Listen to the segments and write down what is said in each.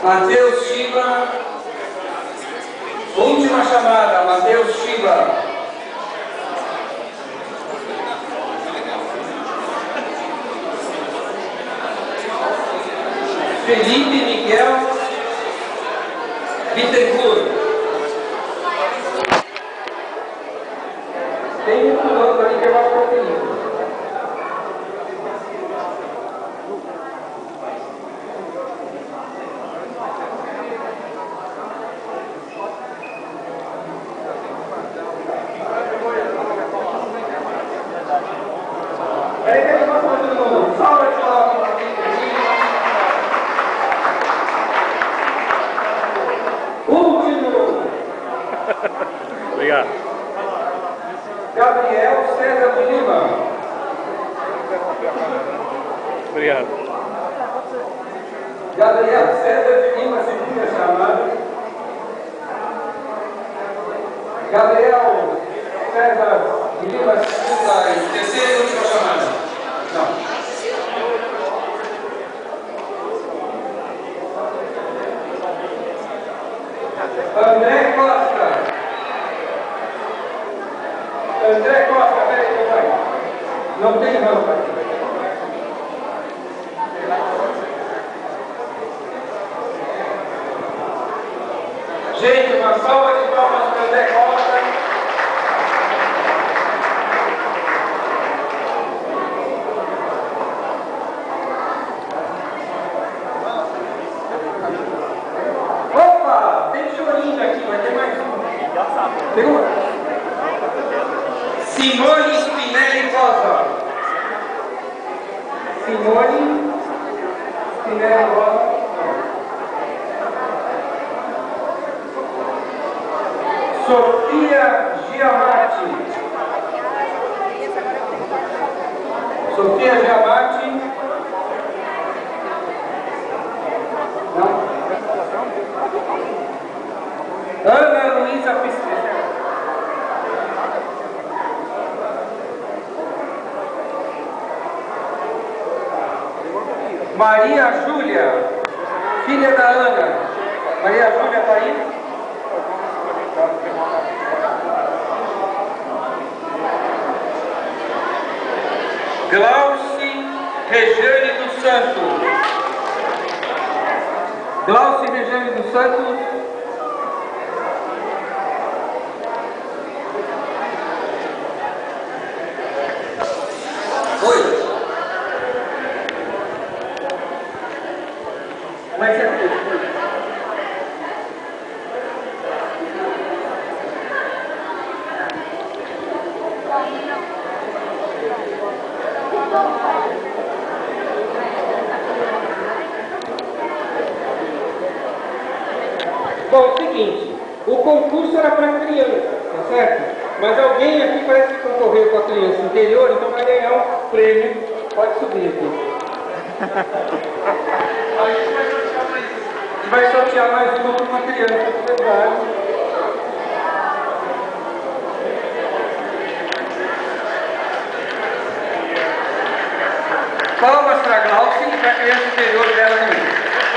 Matheus Shiba. Última chamada, Matheus Shiba. Felipe Miguel Bittencourt. Tem um piloto ali que eu acho que é o Felipe. Obrigado. Gabriel César de Lima. Obrigado. Gabriel César de Lima, segunda chamada. Gabriel César de Lima, segunda e terceira e última chamada. Não. André Costa. André Costa, peraí, pai. Não tem não, pai. Gente, uma salva de palmas para André Costa. Opa, tem chorinho aqui, vai ter mais um. Segura. Simone Spinelli Rosa. Simone Spinelli Rosa. Sofia Giamatti. Sofia Giamatti. Não. Ana Luísa Piscina. Maria Júlia, filha da Ana. Maria Júlia está aí? Glauci Regiane dos Santos. Glauci Regiane dos Santos. Oi. Mas é bom, o seguinte, o concurso era para criança, tá certo? Mas alguém aqui parece que concorreu com a criança interior, então vai ganhar um prêmio. Pode subir aqui. Vai sortear mais uma para uma criança de verdade. Palmas para a Glauci e para a criança interior dela também.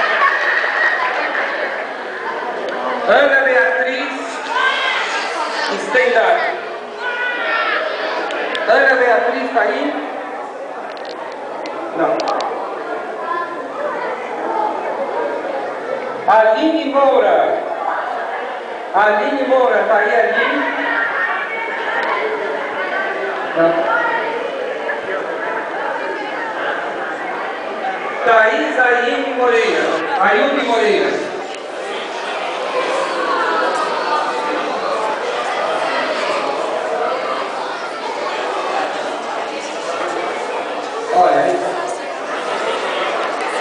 Ana Beatriz Stendhal. Ana Beatriz está aí? Não. Aline Moura. Aline Moura, está aí, Aline? Não. Thaís Ailne Moreira. Ailne Moreira.